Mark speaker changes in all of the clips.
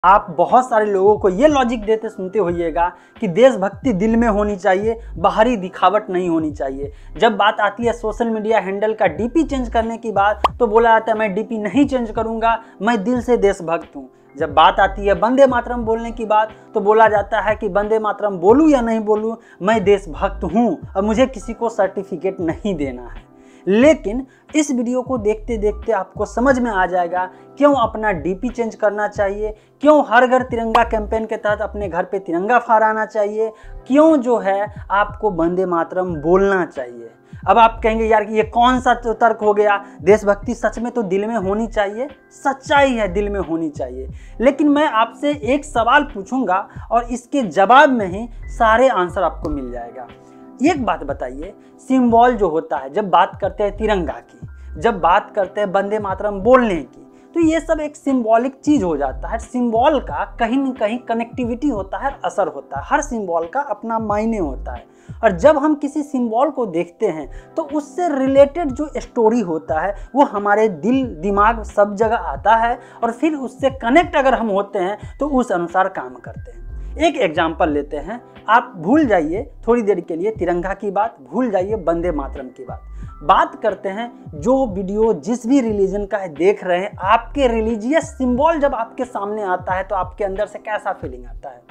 Speaker 1: आप बहुत सारे लोगों को ये लॉजिक देते सुनते होइएगा कि देशभक्ति दिल में होनी चाहिए, बाहरी दिखावट नहीं होनी चाहिए। जब बात आती है सोशल मीडिया हैंडल का डीपी चेंज करने की बात, तो बोला जाता है मैं डीपी नहीं चेंज करूंगा, मैं दिल से देशभक्त हूँ। जब बात आती है वंदे मातरम बोलने की बात, तो बोला जाता है कि वंदे मातरम बोलूँ या नहीं बोलूँ, मैं देशभक्त हूँ और मुझे किसी को सर्टिफिकेट नहीं देना है। लेकिन इस वीडियो को देखते देखते आपको समझ में आ जाएगा क्यों अपना डीपी चेंज करना चाहिए, क्यों हर घर तिरंगा कैंपेन के तहत अपने घर पे तिरंगा फहराना चाहिए, क्यों जो है आपको वंदे मातरम बोलना चाहिए। अब आप कहेंगे यार कि ये कौन सा तर्क हो गया, देशभक्ति सच में तो दिल में होनी चाहिए, सच्चाई है दिल में होनी चाहिए। लेकिन मैं आपसे एक सवाल पूछूंगा और इसके जवाब में ही सारे आंसर आपको मिल जाएगा। एक बात बताइए, सिंबल जो होता है, जब बात करते हैं तिरंगा की, जब बात करते हैं वंदे मातरम बोलने की, तो ये सब एक सिंबॉलिक चीज हो जाता है। सिंबल का कहीं न कहीं कनेक्टिविटी होता है, असर होता है। हर सिंबल का अपना मायने होता है और जब हम किसी सिंबल को देखते हैं तो उससे रिलेटेड जो स्टोरी होता है वो हमारे दिल दिमाग सब जगह आता है और फिर उससे कनेक्ट अगर हम होते हैं तो उस अनुसार काम करते हैं। एक एग्जाम्पल लेते हैं, आप भूल जाइए थोड़ी देर के लिए तिरंगा की बात, भूल जाइए वंदे मातरम की बात करते हैं जो वीडियो जिस भी रिलीजन का है देख रहे हैं, आपके रिलीजियस सिंबल जब आपके सामने आता है तो आपके अंदर से कैसा फीलिंग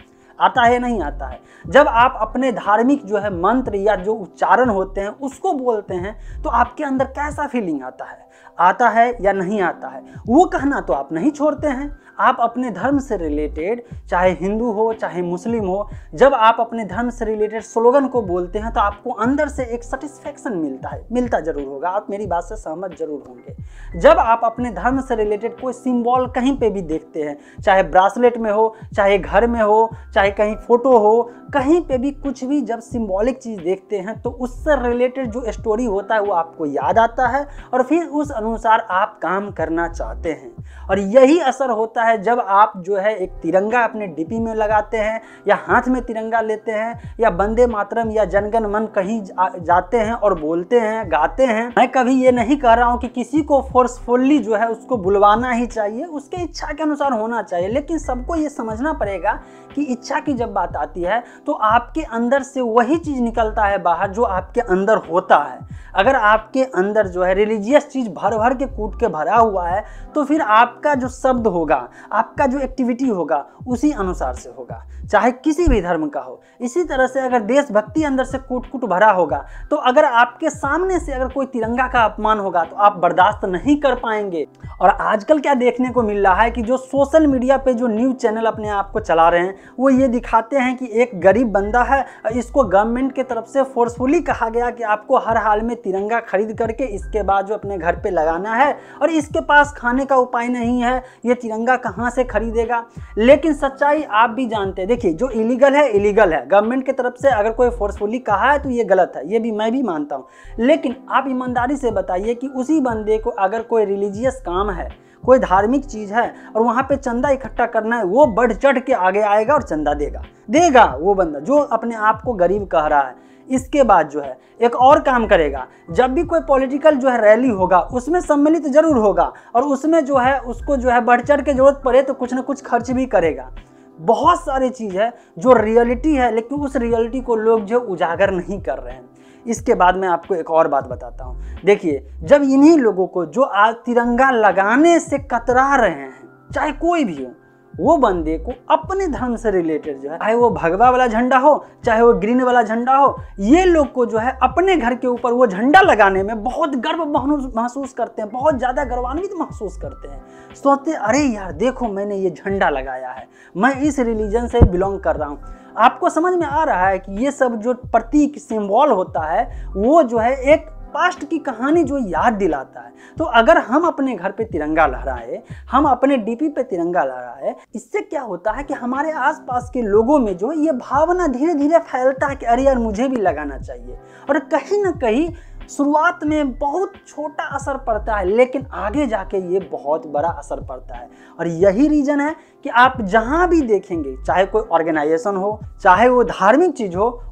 Speaker 1: आता है नहीं आता है। जब आप अपने धार्मिक जो है मंत्र या जो उच्चारण होते हैं उसको बोलते हैं तो आपके अंदर कैसा फीलिंग आता है या नहीं आता है, वो कहना तो आप नहीं छोड़ते हैं। आप अपने धर्म से रिलेटेड, चाहे हिंदू हो चाहे मुस्लिम हो, जब आप अपने धर्म से रिलेटेड स्लोगन को बोलते हैं तो आपको अंदर से एक सेटिस्फेक्शन मिलता जरूर होगा, आप मेरी बात से सहमत जरूर होंगे। जब आप अपने धर्म से रिलेटेड कोई सिंबल कहीं पे भी देखते हैं, चाहे ब्रासलेट में हो, चाहे घर में हो, चाहे कहीं फोटो हो, कहीं पे भी कुछ भी जब सिंबॉलिक चीज़ देखते हैं तो उससे रिलेटेड जो स्टोरी होता है वो आपको याद आता है और फिर उस अनुसार आप काम करना चाहते हैं। और यही असर होता है जब आप जो है एक तिरंगा अपने डीपी में लगाते हैं या हाथ में तिरंगा लेते हैं या वंदे मातरम या जनगण मन कहीं जाते हैं और बोलते हैं, गाते हैं। मैं कभी ये नहीं कह रहा हूँ कि किसी को फोर्सफुली जो है उसको बुलवाना ही चाहिए, उसके इच्छा के अनुसार होना चाहिए, लेकिन सबको ये समझना पड़ेगा कि इच्छा की जब बात आती है तो आपके अंदर से वही चीज़ निकलता है बाहर जो आपके अंदर होता है। अगर आपके अंदर जो है रिलीजियस चीज़ भर भर के कूट के भरा हुआ है तो फिर आपका जो शब्द होगा, आपका जो एक्टिविटी होगा उसी अनुसार से होगा, चाहे किसी भी धर्म का हो। इसी तरह से अगर देशभक्ति अंदर से कूट भरा होगा तो अगर आपके सामने से अगर कोई तिरंगा का अपमान होगा तो आप बर्दाश्त नहीं कर पाएंगे। और आजकल क्या देखने को मिल रहा है कि जो सोशल मीडिया पे जो न्यूज़ चैनल अपने आप को चला रहे हैं वो ये दिखाते हैं कि एक गरीब बंदा है, इसको गवर्नमेंट की तरफ से फोर्सफुली कहा गया कि आपको हर हाल में तिरंगा खरीद करके इसके बाद जो अपने घर पे लगाना है और इसके पास खाने का उपाय नहीं है, ये तिरंगा कहाँ से खरीदेगा। लेकिन सच्चाई आप भी जानते हैं, देखिए जो इलीगल है इलीगल है, गवर्नमेंट की तरफ से अगर कोई फोर्सफुली कहा है तो ये गलत है, ये भी मैं भी मानता हूँ। लेकिन आप ईमानदारी से बताइए कि उसी बंदे को अगर कोई रिलीजियस काम है, कोई धार्मिक चीज़ है और वहाँ पे चंदा इकट्ठा करना है, वो बढ़ चढ़ के आगे आएगा और चंदा देगा वो बंदा जो अपने आप को गरीब कह रहा है। इसके बाद जो है एक और काम करेगा, जब भी कोई पॉलिटिकल जो है रैली होगा उसमें सम्मिलित जरूर होगा और उसमें जो है उसको जो है बढ़ चढ़ के जरूरत पड़े तो कुछ ना कुछ खर्च भी करेगा। बहुत सारी चीज़ है जो रियलिटी है, लेकिन उस रियलिटी को लोग जो उजागर नहीं कर रहे हैं। इसके बाद मैं आपको एक और बात बताता हूँ। देखिए, जब इन्हीं लोगों को जो आज तिरंगा लगाने से कतरा रहे हैं, चाहे कोई भी हो, वो बंदे को अपने धर्म से रिलेटेड जो है, चाहे वो भगवा वाला झंडा हो चाहे वो ग्रीन वाला झंडा हो, ये लोग को जो है अपने घर के ऊपर वो झंडा लगाने में बहुत गर्व महसूस करते हैं, बहुत ज़्यादा गर्वान्वित महसूस करते हैं। सोचते अरे यार देखो मैंने ये झंडा लगाया है, मैं इस रिलीजन से बिलोंग कर रहा हूँ। आपको समझ में आ रहा है कि ये सब जो प्रतीक सिंबल होता है वो जो है एक पास्ट की कहानी जो याद दिलाता है। तो अगर हम अपने घर पे तिरंगा लहराए, हम अपने डीपी पे तिरंगा लहराए, इससे क्या होता है कि हमारे आसपास के लोगों में जो ये भावना धीरे धीरे फैलता है कि अरे यार मुझे भी लगाना चाहिए। और कहीं ना कहीं शुरुआत में बहुत छोटा असर पड़ता है, लेकिन आगे जाके ये बहुत बड़ा असर पड़ता है। और यही रीज़न है कि आप जहाँ भी देखेंगे, चाहे कोई ऑर्गेनाइजेशन हो चाहे वो धार्मिक चीज़ हो,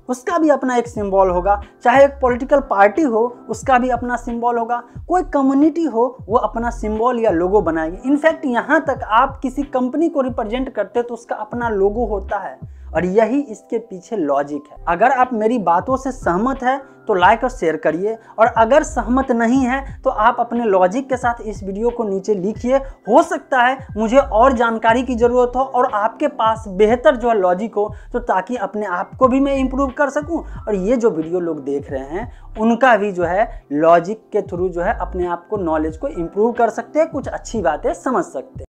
Speaker 1: उसका भी अपना एक सिंबल होगा, चाहे एक पॉलिटिकल पार्टी हो उसका भी अपना सिंबल होगा, कोई कम्युनिटी हो वो अपना सिंबल या लोगो बनाएगी। इनफैक्ट यहाँ तक आप किसी कंपनी को रिप्रेजेंट करते तो उसका अपना लोगो होता है, और यही इसके पीछे लॉजिक है। अगर आप मेरी बातों से सहमत है तो लाइक और शेयर करिए, और अगर सहमत नहीं है तो आप अपने लॉजिक के साथ इस वीडियो को नीचे लिखिए। हो सकता है मुझे और जानकारी की ज़रूरत हो और आपके पास बेहतर जो है लॉजिक हो, तो ताकि अपने आप को भी मैं इम्प्रूव कर सकूं, और ये जो वीडियो लोग देख रहे हैं उनका भी जो है लॉजिक के थ्रू जो है अपने आप को, नॉलेज को इम्प्रूव कर सकते हैं, कुछ अच्छी बातें समझ सकते हैं।